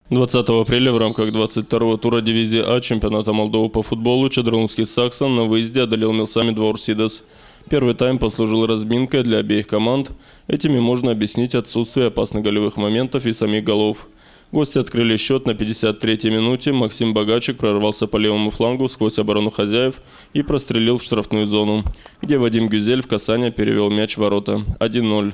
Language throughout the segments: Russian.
20 апреля в рамках 22-го тура дивизии А чемпионата Молдовы по футболу Чадронский Саксон на выезде одолел Милсами Двор Сидас. Первый тайм послужил разминкой для обеих команд. Этими можно объяснить отсутствие опасных голевых моментов и самих голов. Гости открыли счет на 53-й минуте. Максим Богачик прорвался по левому флангу сквозь оборону хозяев и прострелил в штрафную зону, где Вадим Гюзель в касание перевел мяч в ворота. 1-0.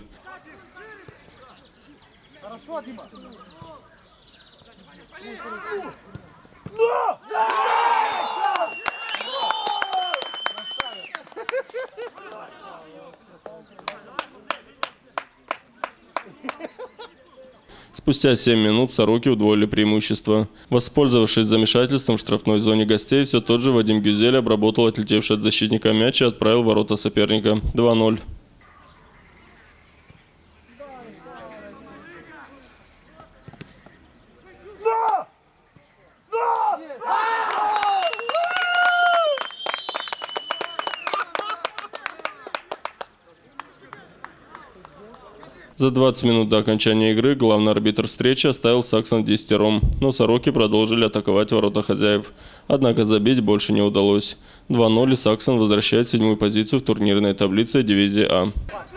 Спустя 7 минут сороки удвоили преимущество. Воспользовавшись замешательством в штрафной зоне гостей, все тот же Вадим Гюзель обработал отлетевший от защитника мяч и отправил в ворота соперника. 2-0. За 20 минут до окончания игры главный арбитр встречи оставил Саксон 10-ром, но сороки продолжили атаковать ворота хозяев. Однако забить больше не удалось. 2-0 и Саксон возвращает седьмую позицию в турнирной таблице дивизии А.